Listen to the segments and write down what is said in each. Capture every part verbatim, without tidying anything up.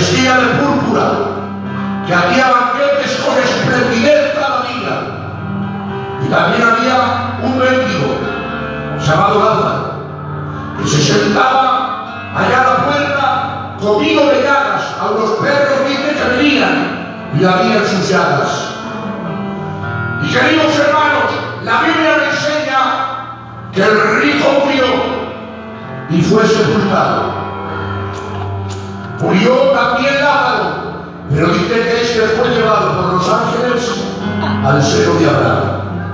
vestida de púrpura, que hacía banquetes con esplendidez cada día. Y también había un mendigo llamado Lázaro, que se sentaba allá a la puerta, comido de llagas. A los perros dicen que venían y habían sus llagas. Y queridos hermanos, la Biblia me enseña que el rico murió y fue sepultado. Murió también Lázaro, pero dice que este fue llevado por los ángeles al seno de Abraham.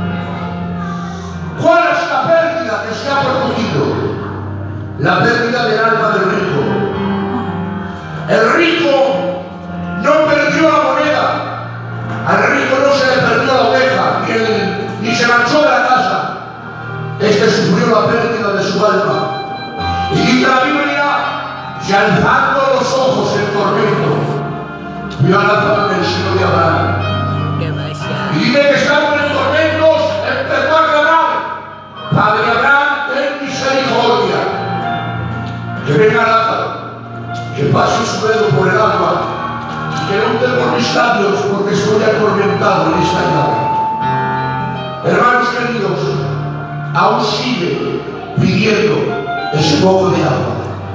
¿Cuál es la pérdida que se ha producido? La pérdida del alma del rico. El rico no perdió la moneda. Al rico no se le perdió la oveja, ni, el, ni se marchó de la casa. Este sufrió la pérdida de su alma. Y dice la Biblia, y alzando los ojos en tormento, vio a Lázaro en el seno de Abraham. Y dice que estando en tormentos, empezó a clamar: Padre Abraham, ten misericordia, que venga Lázaro, que pase su dedo por el agua, que no unte por mis labios, porque estoy atormentado en esta llave. Hermanos queridos, aún sigue pidiendo ese poco de agua.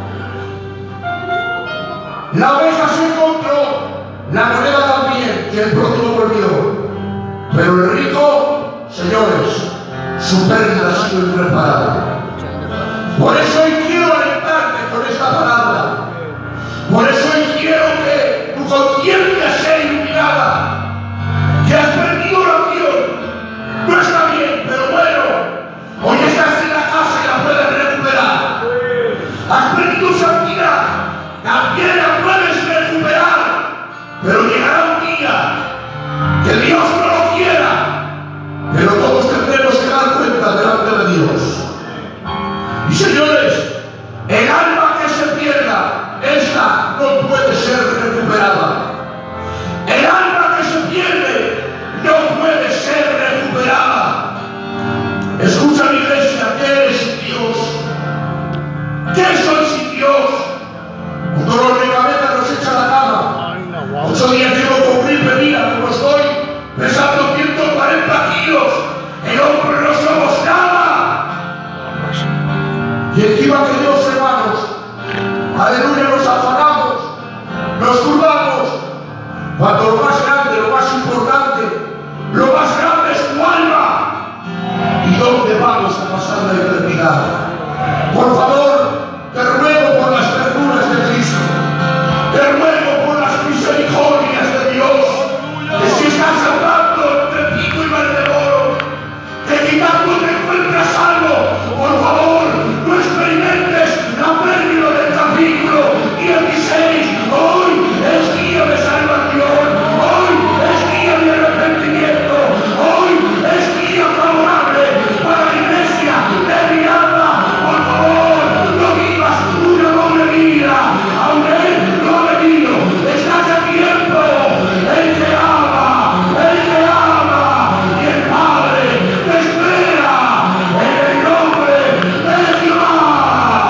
La oveja se encontró, la moneda también, que el prójimo volvió. Pero el rico, señores, su pérdida ha sido irreparable. Por eso hoy quiero alentarte con esta palabra. Por eso hoy quiero que tu conciencia sea iluminada. Que has perdido oración, no está bien, pero bueno, hoy estás en la casa y la puedes recuperar. Has perdido santidad, también la puedes recuperar. Pero llegará un día que Dios no lo quiera, pero todos tendremos que dar cuenta delante de Dios. Y señores, el alma que se pierda, esta no puede ser recuperada. El alma que se pierde no puede ser recuperada. Escucha, mi iglesia, ¿qué eres sin Dios? ¿Qué soy sin Dios? Un dolor de cabeza nos echa a la cama. Ocho días llevo con gripe, mira cómo estoy, pesando ciento cuarenta kilos. El hombre no somos nada. Y encima que Dios, hermanos, aleluya, nos afanamos, nos turbamos, cuando lo más grande, lo más importante, lo más grande es tu alma. ¿Y dónde vamos a pasar la eternidad? Por favor, te ruego por las ternuras de Cristo, te ruego por las misericordias de Dios, que si estás hablando entre pico y Valdemoro, que quitando te encuentras algo, por favor, no experimentes la pérdida del capítulo dieciséis. Hoy es día de salvación, hoy es día de arrepentimiento, hoy es día favorable para la iglesia de Miranda. Por favor, no vivas una doble vida, aunque Él lo ha venido. Estás a tiempo. Él te ama, Él te ama, y el Padre te espera en el nombre de Jehová.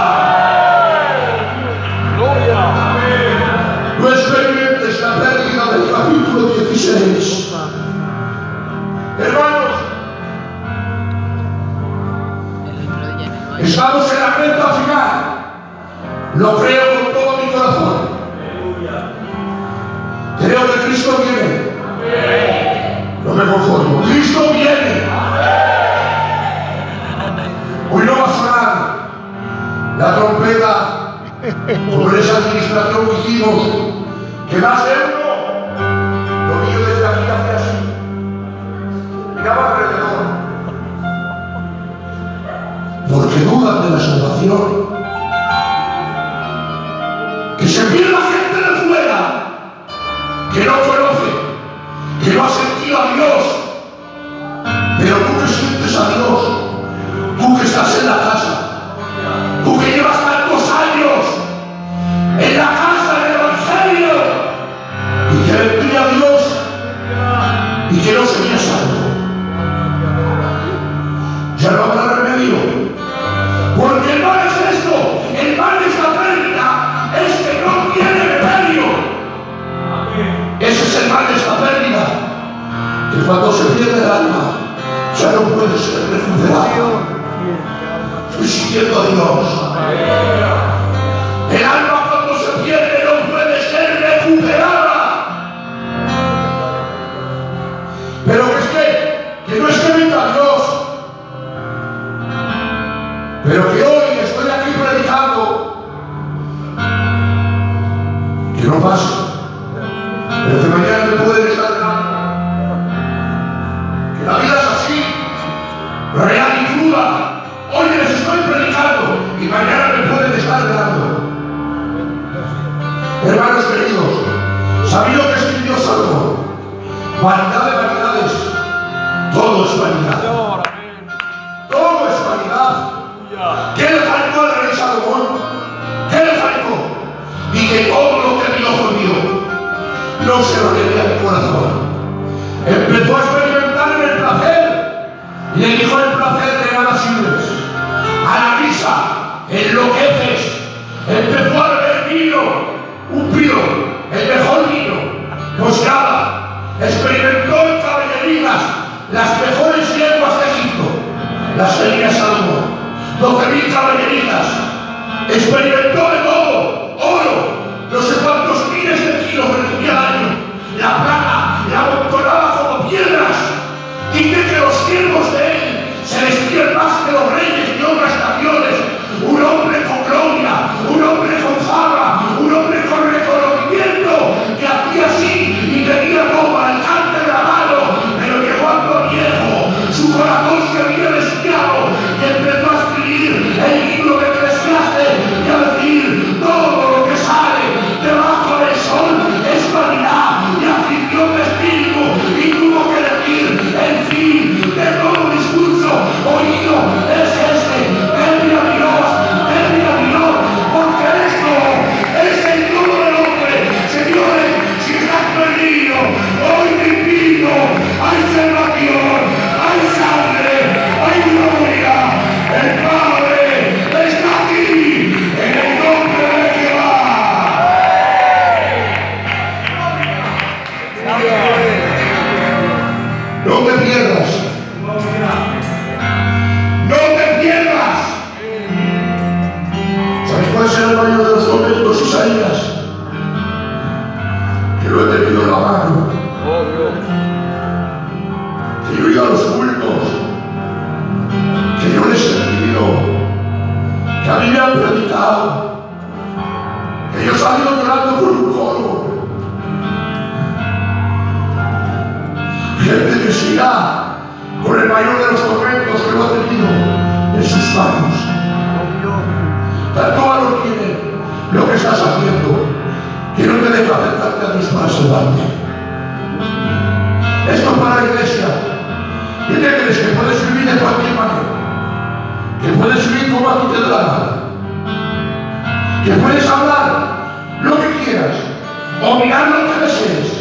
No experimentes la pérdida del capítulo dieciséis. Hermanos, estamos en la recta final. Lo creo con todo mi corazón. Creo que Cristo viene. No me conformo. Cristo viene. Hoy no va a sonar la trompeta por esa administración que hicimos, que más de uno lo vi yo desde aquí hacia así. Miraba alrededor, porque dudan de la salvación. Que se pierda gente de fuera, que no conoce, que no ha sentido a Dios. Pero tú que sientes a Dios, tú que estás en la casa, tú que llevas tantos años en la casa del Evangelio, y que le pide a Dios y que no sería salvo, ya no habrá remedio. Porque el mal es esto, el mal es la pérdida, es que no tiene remedio. que cuando se pierde el alma ya no puede ser recuperado. Estoy siguiendo a Dios. El alma cuando se pierde no puede ser recuperada. Pero que es que, que no es que venga Dios, pero que hoy estoy aquí predicando, que no pase, pero que mañana me pueden estar dando. Que la vida es así, real y cruda. Hoy les estoy predicando y mañana me pueden estar dando. Hermanos queridos, ¿sabéis lo que escribió Salomón? Vanidad de vanidades, todo es vanidad. Todo es vanidad. ¿Qué le faltó al rey Salomón? ¿Qué le faltó? Y que todo lo que mi ojo vio no se lo debía a mi corazón. Empezó a experimentar en el placer y le dijo el placer de nada sirves. A la risa enloqueces. Empezó a beber vino, un vino, el mejor vino. Pues nada, experimentó en caballeritas las mejores yeguas de Egipto, las tenía Salomón, doce mil caballeritas. Experimentó de todo, oro, no sé cuántos miles de kilos recibía al año, la plata, la amontonaba como piedras. Dice que los siervos de él se vestían más que los reyes y otras naciones. Un hombre con gloria, un hombre con fama, un hombre con reconocimiento, que hacía así y tenía todo al alcance de la mano, pero que cuando viejo su corazón se había desviado y empezó a escribir el libro de Eclesiastes y a decir: todo lo que sale debajo del sol es vanidad y aflicción de espíritu, y tuvo que decir: el fin de todo discurso oído es este, teme a Dios, teme a Dios, porque esto es el todo del hombre. Señores, si estás perdido, hoy te pido: hay salvación, hay sangre, hay gloria. El Padre está aquí, en el nombre de Jehová. No te pierdas. No te pierdas. ¿Sabes cuál es el mayor de los momentos, Isaías? Que lo he tenido en la mano. Que yo he ido a los cultos. Que yo les he sentido. Que a mí me han predicado. Que yo he salido llorando con un coro. Gente que siga con el mayor de los tormentos que lo ha tenido en sus manos. Tanto valor tiene lo que estás haciendo, que no te deja acercarte a Dios para salvarte. Esto es para la iglesia. ¿Qué te crees? Que puedes vivir de cualquier manera, que puedes vivir como a ti te da la gana, que puedes hablar lo que quieras o mirar lo que desees,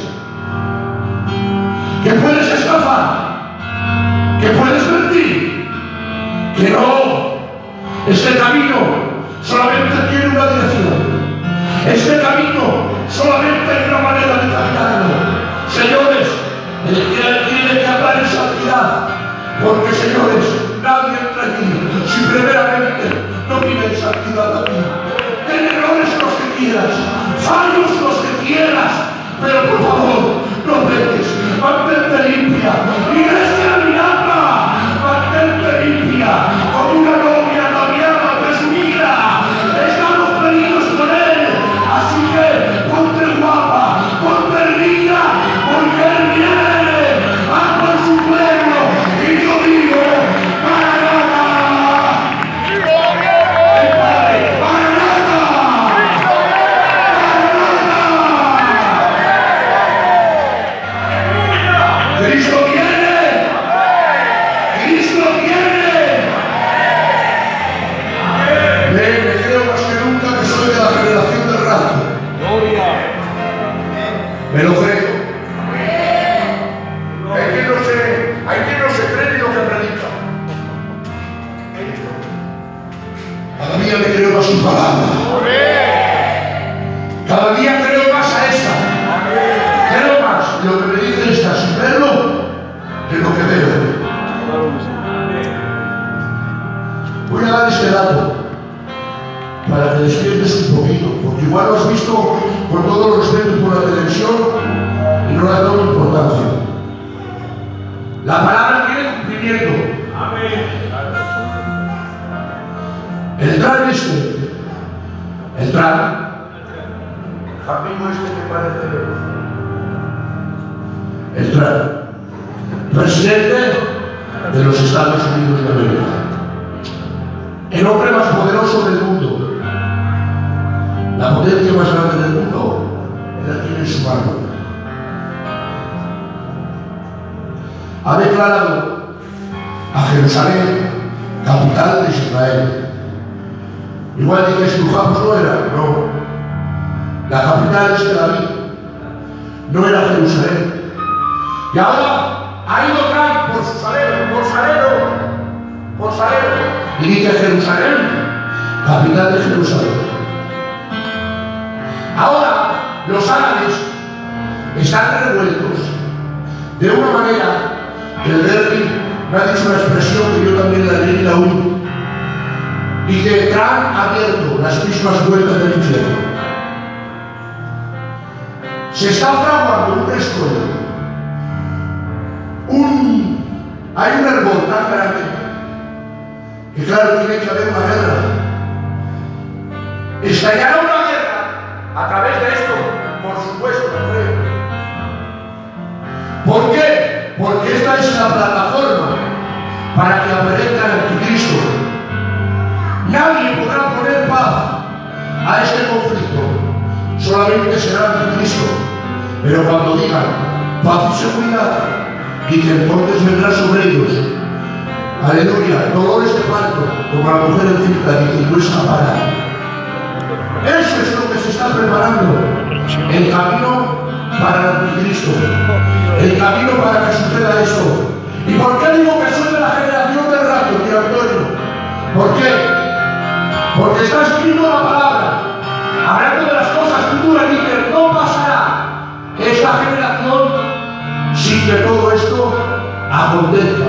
que puedes escapar, que puedes mentir, que no. Este camino solamente tiene una dirección. Este camino solamente hay una manera de caminarlo. Señores, el que tiene que hablar en santidad, porque señores, nadie entra aquí si primeramente no vive en santidad aquí. Ten errores los que quieras, fallos los que quieras, pero por favor, no peques, mantente limpia. Iglesia mirada, mantente limpia, como una novia noviada presumida. Estamos pedidos con él, así que ponte guapa, ponte linda, porque él viene a por su pueblo. Y yo digo: ¡Maranatha! El Padre, ¡Maranatha! Cristo viene, Cristo viene. Me, me creo más que nunca que soy de la generación del rapto. Me lo creo. Hay quien no se, hay quien no se cree ni lo que predica. Cada día me creo más su palabra. Cada día creo más a esta. Creo más lo que me dice esta sin verlo tren este, el tren, amigo este que parece el tren, presidente de los Estados Unidos de América, el hombre más poderoso del mundo, la potencia más grande del mundo, él la tiene en su mano. Ha declarado a Jerusalén capital de Israel. Igual dices, tu Jabos no era, no. La capital es Tel Aviv, no era Jerusalén. Y ahora ha ido Trump por su salero, por salero, por salero, y dice Jerusalén, capital de Jerusalén. Ahora los árabes están revueltos de una manera que el Derby me ha dicho una expresión que yo también la leí y la oí. Dice, Trump ha abierto las mismas puertas del infierno. Se está fraguando una historia. Un, hay un hervor tan grande que claro, tiene que haber una guerra. Estallará una guerra a través de esto, por supuesto, no creo. ¿Por qué? Porque esta es la plataforma para que aparezca el Anticristo. Nadie podrá poner paz a este conflicto, solamente será el Anticristo. Pero cuando digan paz y seguridad, dice entonces vendrá sobre ellos, aleluya, dolores de parto, como la mujer encinta, dice, no escapará. Eso es lo que se está preparando, el camino para el Anticristo, el camino para que suceda esto. ¿Y por qué digo que soy de la generación del rapto, tío Antonio? ¿Por qué? Porque está escrito la palabra, hablando de las cosas futuras, dice, no pasará esta generación sin que todo esto acontezca.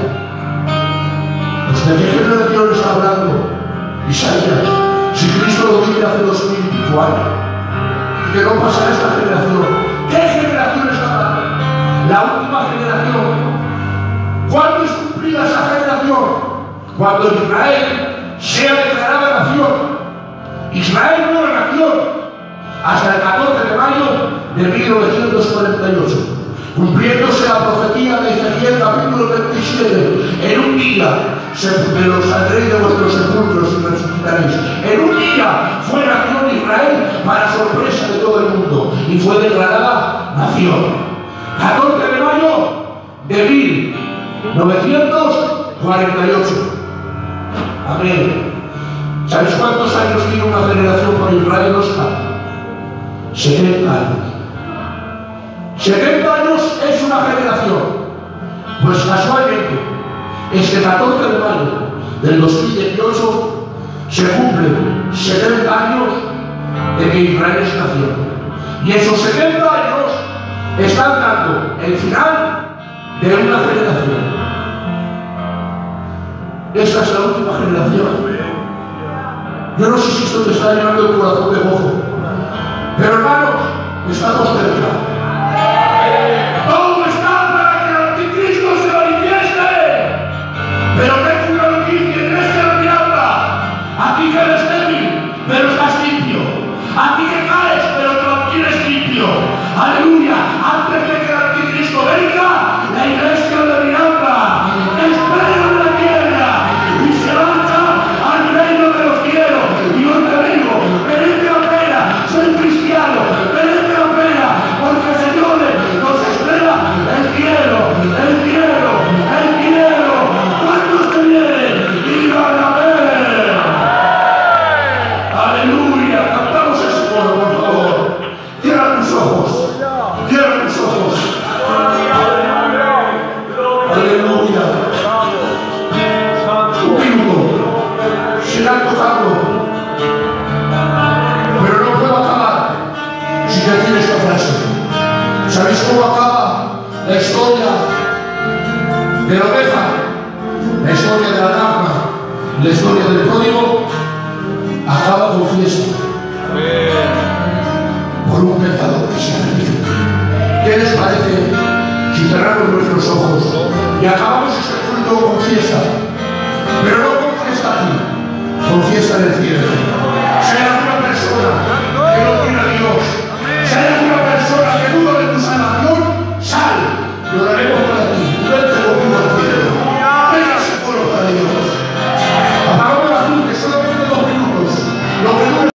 Pues ¿de qué generación está hablando Isaías? Si Cristo lo dice hace dos mil y pico años, que no pasará esta generación. ¿Qué generación está hablando? La última generación. ¿Cuándo es cumplida esa generación? Cuando Israel sea declarada nación. Israel no era nación hasta el catorce de mayo de mil novecientos cuarenta y ocho. Cumpliéndose la profecía de Ezequiel capítulo veintisiete, en un día se los saldréis de vuestros sepulcros y resucitaréis. En un día fue nación Israel para sorpresa de todo el mundo y fue declarada nación. catorce de mayo de mil novecientos cuarenta y ocho. Amén. ¿Sabéis cuántos años tiene una generación por Israel, Oscar? setenta años. setenta años es una generación. Pues casualmente, este catorce de mayo del dos mil dieciocho se cumplen setenta años de que Israel es nación. Y esos setenta años están dando el final de una generación. Esta es la última generación. Yo no sé si esto te está llenando el corazón de gozo, pero hermanos, estamos cerca. Todo está para que el Anticristo se manifieste. Pero tengo una noticia, tienes que la mirada. Aquí que eres débil, pero estás limpio. Aquí que caes, pero te mantienes limpio. Aleluya. Antes de que el Anticristo venga, la iglesia de Miranda espera en la tierra y se lanza al reino de los cielos. Y yo te digo, merece la pena, soy cristiano, merece la pena, porque señores, nos espera el cielo, el cielo, el cielo. ¿Cuántos te vienen? ¡Digan amén! ¡Aleluya! Cantamos ese coro, por favor. Cierra tus ojos, cierra tus ojos. Aleluya. Un minuto. Sigan tocando. Pero no puedo acabar sin decir esta frase. ¿Sabéis cómo acaba la historia de la oveja? La historia de la lámpara, la historia del código, acaba con fiesta. Por un pecador que se arrepiente. ¿Qué les parece si cerramos nuestros ojos y acabamos este culto con fiesta? Pero no con fiesta aquí, confiesa en el cielo. Si hay alguna persona que no tiene a Dios,